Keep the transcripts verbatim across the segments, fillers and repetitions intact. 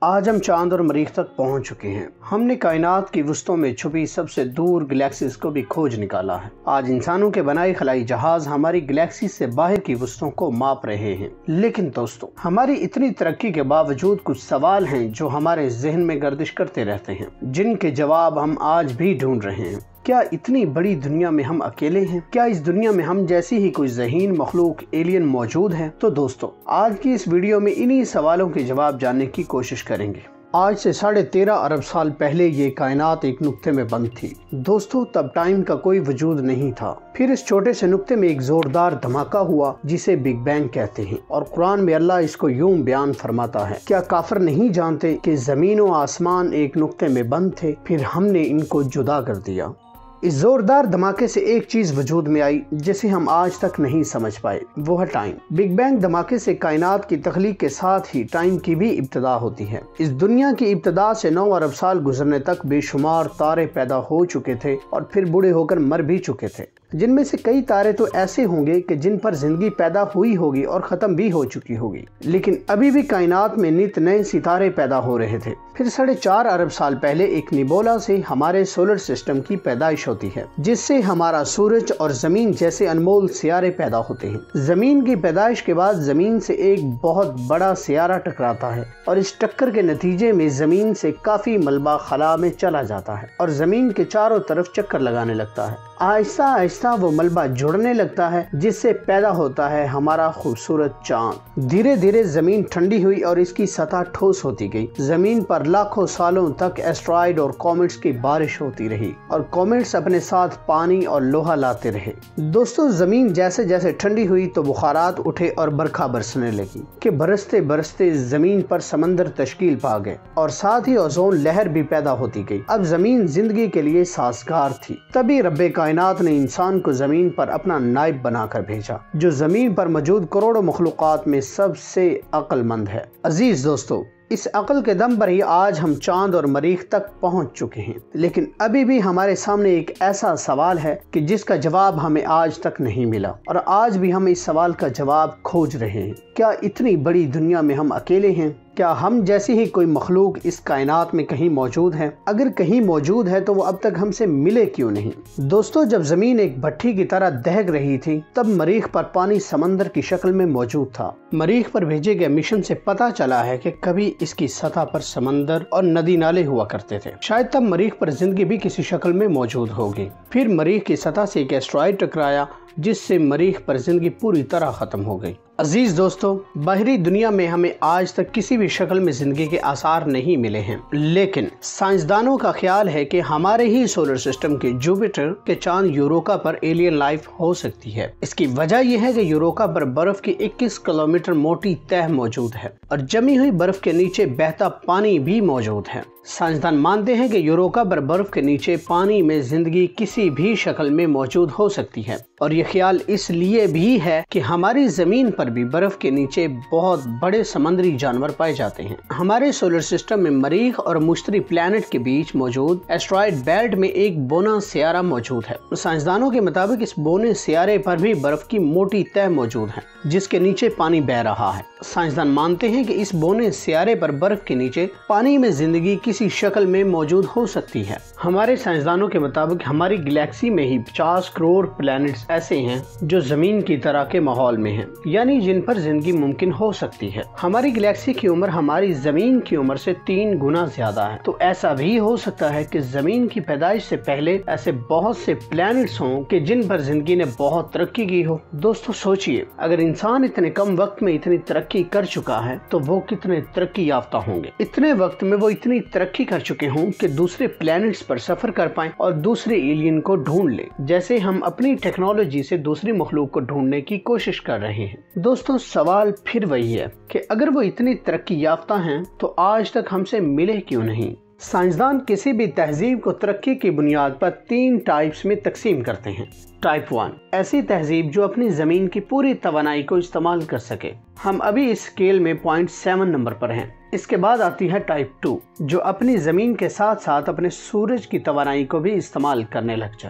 आज हम चांद और मरीख तक पहुंच चुके हैं। हमने कायनात की वसतों में छुपी सबसे दूर गैलेक्सीज को भी खोज निकाला है। आज इंसानों के बनाए खलाई जहाज हमारी गैलेक्सी से बाहर की वसतों को माप रहे हैं। लेकिन दोस्तों, हमारी इतनी तरक्की के बावजूद कुछ सवाल हैं जो हमारे जहन में गर्दिश करते रहते हैं, जिनके जवाब हम आज भी ढूंढ रहे हैं। क्या इतनी बड़ी दुनिया में हम अकेले हैं? क्या इस दुनिया में हम जैसी ही कोई ज़हीन मखलूक एलियन मौजूद है? तो दोस्तों, आज की इस वीडियो में इन्हीं सवालों के जवाब जानने की कोशिश करेंगे। आज से साढ़े तेरह अरब साल पहले ये कायनात एक नुक्ते में बंद थी। दोस्तों, तब टाइम का कोई वजूद नहीं था। फिर इस छोटे से नुक्ते में एक जोरदार धमाका हुआ जिसे बिग बैंग कहते हैं, और कुरान में अल्लाह इसको यूं बयान फरमाता है, क्या काफिर नहीं जानते कि जमीन और आसमान एक नुक्ते में बंद थे, फिर हमने इनको जुदा कर दिया। इस जोरदार धमाके से एक चीज वजूद में आई जिसे हम आज तक नहीं समझ पाए, वो है टाइम। बिग बैंग धमाके से कायनात की तख्लीक के साथ ही टाइम की भी इब्तिदा होती है। इस दुनिया की इब्तिदा से नौ अरब साल गुजरने तक बेशुमार तारे पैदा हो चुके थे और फिर बूढ़े होकर मर भी चुके थे, जिनमें से कई तारे तो ऐसे होंगे कि जिन पर जिंदगी पैदा हुई होगी और खत्म भी हो चुकी होगी। लेकिन अभी भी कायनात में नित नए सितारे पैदा हो रहे थे। फिर साढ़े चार अरब साल पहले एक निबोला से हमारे सोलर सिस्टम की पैदाइश होती है, जिससे हमारा सूरज और जमीन जैसे अनमोल सियारे पैदा होते हैं। जमीन की पैदाइश के बाद जमीन से एक बहुत बड़ा सियारा टकराता है और इस टक्कर के नतीजे में जमीन से काफी मलबा खला में चला जाता है और जमीन के चारों तरफ चक्कर लगाने लगता है। आहिस्ता आहिस्ता वो मलबा जुड़ने लगता है, जिससे पैदा होता है हमारा खूबसूरत चांद। धीरे धीरे जमीन ठंडी हुई और इसकी सतह ठोस होती गई। जमीन पर लाखों सालों तक एस्ट्रॉइड और कॉमेट्स की बारिश होती रही और कॉमेट्स अपने साथ पानी और लोहा लाते रहे। दोस्तों, जमीन जैसे जैसे ठंडी हुई तो बुखारात उठे और बरखा बरसने लगी कि बरसते बरसते जमीन पर समंदर तश्कील पा गए और साथ ही ओजोन लहर भी पैदा होती गई। अब जमीन जिंदगी के लिए साजगार थी। तभी रब्बे कायनात ने इंसान को जमीन पर अपना नाइब बनाकर भेजा, जो जमीन पर मौजूद करोड़ों मखलूकात में सबसे अक्लमंद है। अजीज दोस्तों, इस अकल के दम पर ही आज हम चांद और मरीख तक पहुंच चुके हैं। लेकिन अभी भी हमारे सामने एक ऐसा सवाल है कि जिसका जवाब हमें आज तक नहीं मिला, और आज भी हम इस सवाल का जवाब खोज रहे हैं। क्या इतनी बड़ी दुनिया में हम अकेले हैं? क्या हम जैसी ही कोई मखलूक इस कायनात में कहीं मौजूद है? अगर कहीं मौजूद है तो वो अब तक हमसे मिले क्यों नहीं? दोस्तों, जब जमीन एक भट्टी की तरह दहक रही थी, तब मरीख पर पानी समंदर की शक्ल में मौजूद था। मरीख पर भेजे गए मिशन से पता चला है कि कभी इसकी सतह पर समंदर और नदी नाले हुआ करते थे। शायद तब मरीख पर जिंदगी भी किसी शक्ल में मौजूद होगी। फिर मरीख की सतह से एक एस्ट्रॉइड टकराया, जिससे मरीख पर जिंदगी पूरी तरह खत्म हो गई। अजीज दोस्तों, बाहरी दुनिया में हमें आज तक किसी भी शक्ल में जिंदगी के आसार नहीं मिले हैं, लेकिन साइंसदानों का ख्याल है कि हमारे ही सोलर सिस्टम के जुपिटर के चांद यूरोका पर एलियन लाइफ हो सकती है। इसकी वजह यह है कि यूरोका पर बर्फ की इक्कीस किलोमीटर मोटी तह मौजूद है और जमी हुई बर्फ के नीचे बहता पानी भी मौजूद है। साइंसदान मानते हैं कि यूरोका पर बर्फ के नीचे पानी में जिंदगी किसी भी शक्ल में मौजूद हो सकती है, और ये ख्याल इसलिए भी है कि हमारी जमीन पर भी बर्फ के नीचे बहुत बड़े समुद्री जानवर पाए जाते हैं। हमारे सोलर सिस्टम में मरीख और मुश्तरी प्लैनेट के बीच मौजूद एस्ट्रॉइड बेल्ट में एक बोना सियारा मौजूद है। साइंसदानों के मुताबिक इस बोने सियारे पर भी बर्फ की मोटी तह मौजूद है, जिसके नीचे पानी बह रहा है। साइंसदान मानते हैं कि इस बोने सियारे पर बर्फ के नीचे पानी में जिंदगी किसी शक्ल में मौजूद हो सकती है। हमारे साइंसदानों के मुताबिक हमारी गैलेक्सी में ही पचास करोड़ प्लैनेट्स ऐसे हैं जो जमीन की तरह के माहौल में हैं, यानी जिन पर जिंदगी मुमकिन हो सकती है। हमारी गैलेक्सी की उम्र हमारी जमीन की उम्र से तीन गुना ज्यादा है। तो ऐसा भी हो सकता है कि जमीन की पैदाइश से पहले ऐसे बहुत से प्लैनेट्स हों कि जिन पर जिंदगी ने बहुत तरक्की की हो। दोस्तों सोचिए, अगर इंसान इतने कम वक्त में इतनी तरक्की कर चुका है तो वो कितने तरक्की याफ्ता होंगे। इतने वक्त में वो इतनी तरक्की कर चुके हों कि दूसरे प्लैनेट्स पर सफर कर पाएं और दूसरे एलियन को ढूंढ ले, जैसे हम अपनी टेक्नोलॉजी से दूसरी मखलूक को ढूंढने की कोशिश कर रहे हैं। दोस्तों, सवाल फिर वही है कि अगर वो इतनी तरक्की याफ्ता हैं तो आज तक हमसे मिले क्यों नहीं? साइंसदान किसी भी तहजीब को तरक्की की बुनियाद पर तीन टाइप्स में तकसीम करते हैं। टाइप वन, ऐसी तहजीब जो अपनी जमीन की पूरी तवानाई को इस्तेमाल कर सके। हम अभी इस स्केल में पॉइंट सेवन नंबर पर हैं। इसके बाद आती है टाइप टू, जो अपनी जमीन के साथ साथ अपने सूरज की तवानाई को भी इस्तेमाल करने लग जाए।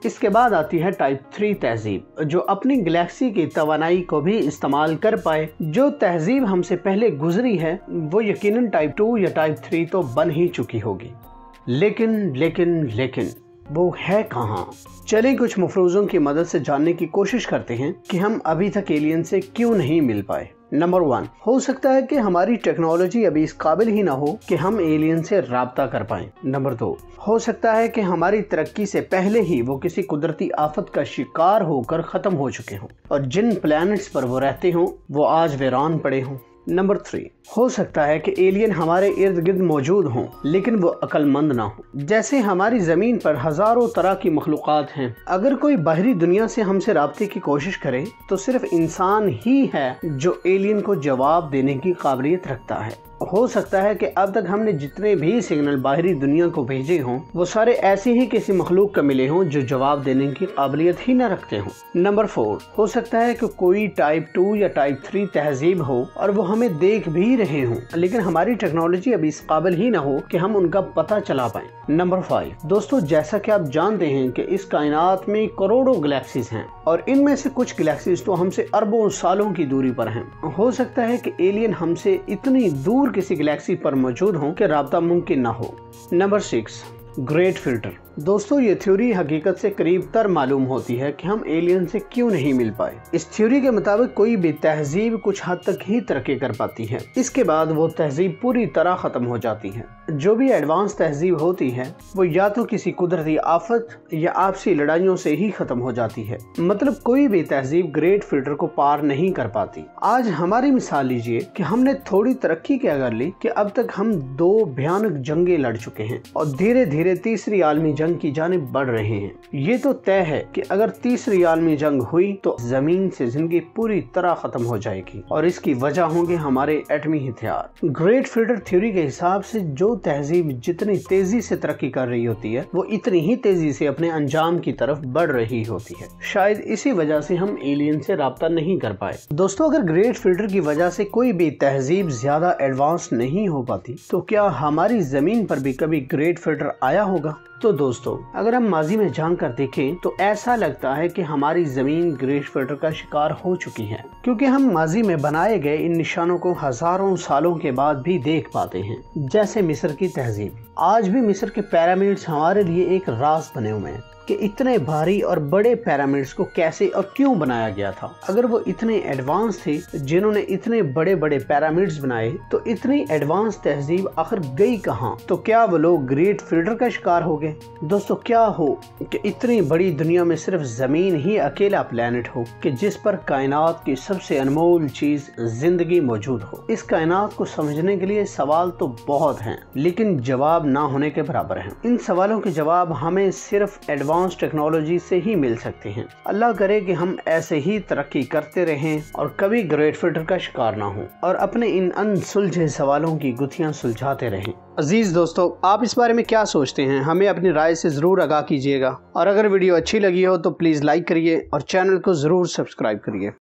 इसके बाद आती है टाइप थ्री तहजीब, जो अपनी गैलेक्सी की तवानाई को भी इस्तेमाल कर पाए। जो तहजीब हमसे पहले गुजरी है वो यकीनन टाइप टू या टाइप थ्री तो बन ही चुकी होगी, लेकिन लेकिन लेकिन वो है कहाँ? चलिए कुछ मफरूज़ों की मदद से जानने की कोशिश करते हैं कि हम अभी तक एलियन से क्यों नहीं मिल पाए। नंबर वन, हो सकता है कि हमारी टेक्नोलॉजी अभी इस काबिल ही ना हो कि हम एलियन से राब्ता कर पाएं। नंबर दो, हो सकता है कि हमारी तरक्की से पहले ही वो किसी कुदरती आफत का शिकार होकर खत्म हो चुके हों और जिन प्लैनेट्स पर वो रहते हों वो आज वीरान पड़े हों। नंबर थ्री, हो सकता है कि एलियन हमारे इर्द गिर्द मौजूद हों लेकिन वो अक्लमंद ना हो। जैसे हमारी जमीन पर हजारों तरह की मखलूक़ात हैं, अगर कोई बाहरी दुनिया से हमसे राब्ते की कोशिश करे तो सिर्फ इंसान ही है जो एलियन को जवाब देने की काबिलियत रखता है। हो सकता है कि अब तक हमने जितने भी सिग्नल बाहरी दुनिया को भेजे हों वो सारे ऐसे ही किसी मखलूक का मिले हों जो जवाब देने की काबिलियत ही न रखते हों। नंबर फोर, हो सकता है कि कोई टाइप टू या टाइप थ्री तहजीब हो और वो हमें देख भी रहे हों लेकिन हमारी टेक्नोलॉजी अभी इस काबिल ही न हो कि हम उनका पता चला पाएं। नंबर फाइव, दोस्तों जैसा कि आप जानते हैं कि इस कायनात में करोड़ों गैलेक्सीज हैं और इनमें से कुछ गैलेक्सीज तो हमसे अरबों सालों की दूरी पर हैं। हो सकता है कि एलियन हमसे इतनी दूर किसी गैलेक्सी पर मौजूद हों कि राब्ता मुमकिन न हो। Number six, great filter. दोस्तों ये थ्योरी हकीकत से करीब तर मालूम होती है कि हम एलियन से क्यों नहीं मिल पाए। इस थ्योरी के मुताबिक कोई भी तहजीब कुछ हद तक ही तरक्की कर पाती है, इसके बाद वो तहजीब पूरी तरह खत्म हो जाती है। जो भी एडवांस तहजीब होती है वो या तो किसी कुदरती आफत या आपसी लड़ाइयों से ही खत्म हो जाती है, मतलब कोई भी तहजीब ग्रेट फिल्टर को पार नहीं कर पाती। आज हमारी मिसाल लीजिए कि हमने थोड़ी तरक्की क्या कर ली कि अब तक हम दो भयानक जंगें लड़ चुके हैं और धीरे धीरे तीसरी आलमी जंग की जानिब बढ़ रहे हैं। ये तो तय है कि अगर तीसरी आलमी जंग हुई तो जमीन से जिंदगी पूरी तरह खत्म हो जाएगी और इसकी वजह होंगे हमारे एटमी हथियार। ग्रेट फिल्टर थ्योरी के हिसाब से जो तहजीब जितनी तेजी से तरक्की कर रही होती है वो इतनी ही तेजी से अपने अंजाम की तरफ बढ़ रही होती है। शायद इसी वजह से हम एलियन से राब्ता नहीं कर पाए। दोस्तों अगर ग्रेट फिल्टर की वजह से कोई भी तहजीब ज्यादा एडवांस नहीं हो पाती तो क्या हमारी जमीन पर भी कभी ग्रेट फिल्टर आया होगा? तो दोस्तों अगर हम माजी में जान कर देखें तो ऐसा लगता है कि हमारी जमीन ग्रेट फिल्टर का शिकार हो चुकी है, क्योंकि हम माजी में बनाए गए इन निशानों को हजारों सालों के बाद भी देख पाते हैं। जैसे मिस्र की तहजीब, आज भी मिस्र के पिरामिड्स हमारे लिए एक राज बने हुए हैं कि इतने भारी और बड़े पिरामिड्स को कैसे और क्यों बनाया गया था। अगर वो इतने एडवांस थे जिन्होंने इतने बड़े बड़े पिरामिड्स बनाए तो इतनी एडवांस तहजीब आखिर गई कहाँ? तो क्या वो लोग ग्रेट फिल्टर का शिकार हो गए? दोस्तों क्या हो कि इतनी बड़ी दुनिया में सिर्फ जमीन ही अकेला प्लेनेट हो कि जिस पर कायनात की सबसे अनमोल चीज जिंदगी मौजूद हो। इस कायनात को समझने के लिए सवाल तो बहुत हैं लेकिन जवाब ना होने के बराबर हैं। इन सवालों के जवाब हमें सिर्फ एडवांस टेक्नोलॉजी से ही मिल सकते हैं। अल्लाह करे कि हम ऐसे ही तरक्की करते रहें और कभी ग्रेट फिल्टर का शिकार ना हो और अपने इन अनसुलझे सवालों की गुत्थियां सुलझाते रहें। अजीज दोस्तों आप इस बारे में क्या सोचते हैं? हमें अपनी राय से जरूर आगाह कीजिएगा और अगर वीडियो अच्छी लगी हो तो प्लीज लाइक करिए और चैनल को जरूर सब्सक्राइब करिए।